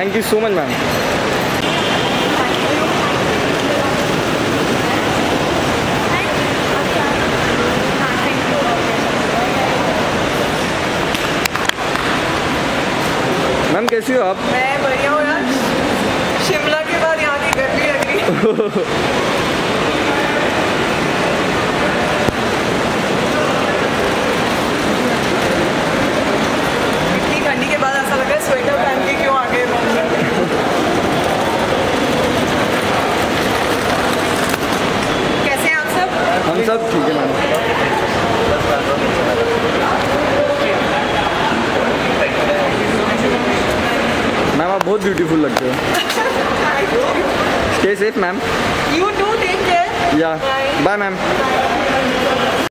Thank you so much ma'am. Ma'am कैसी हो आप? मैं बढ़िया हूँ यार, शिमला के बाद यहाँ की गर्मी लग रही है। इतनी ठंडी के बाद ऐसा लग रहा है स्वेटर पहन के क्यों आ गए। कैसे हैं आप सब? हम सब ठीक है मैम। मैम आप बहुत ब्यूटीफुल लगते हो। Stay safe ma'am. You too, take care. या बाय मैम।